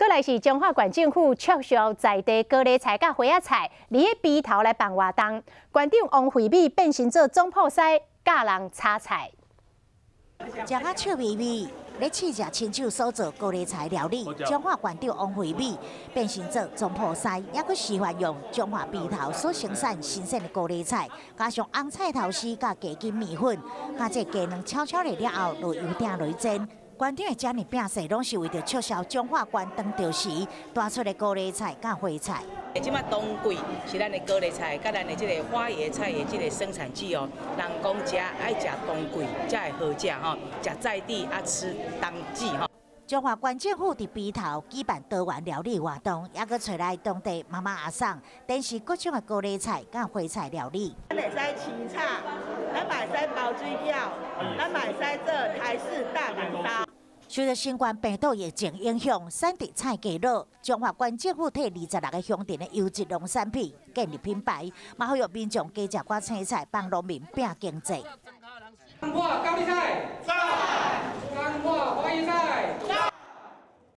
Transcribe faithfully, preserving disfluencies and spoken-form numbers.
来是中华县政府促销在地高丽菜甲花仔菜，伫个鼻头来办活动。县长王惠美变身做总铺师，教人炒菜。 食啊笑眯眯，咧试食亲手所做高丽菜料理。中华县长王惠美变身做总铺师，也佮示范用中华鼻头所生产新鲜的高丽菜，加上红菜头丝甲鸡筋米粉，加这鸡卵悄悄的了后，落油鼎落煎。 县长的这样饼势，拢是为着促销中华县当朝时带出的高丽菜甲花菜。 即马冬季是咱的高丽菜，甲咱的这个花椰菜的这个生产季哦。人讲食爱食冬季才会好食吼，食在地啊吃当季吼。 中华县政府伫鼻头举办多元料理活动，也佮找来当地妈妈阿婶，展示各种的高丽菜甲花菜料理。 咱会使清炒，咱嘛会使包水饺，咱嘛会使做台式大板烧。 随着新冠病毒疫情影响，产地菜价落，中华县政府替二十六个乡镇的优质农产品建立品牌，嘛好让民众加食寡青菜，帮农民拼经济。 哇，高丽菜！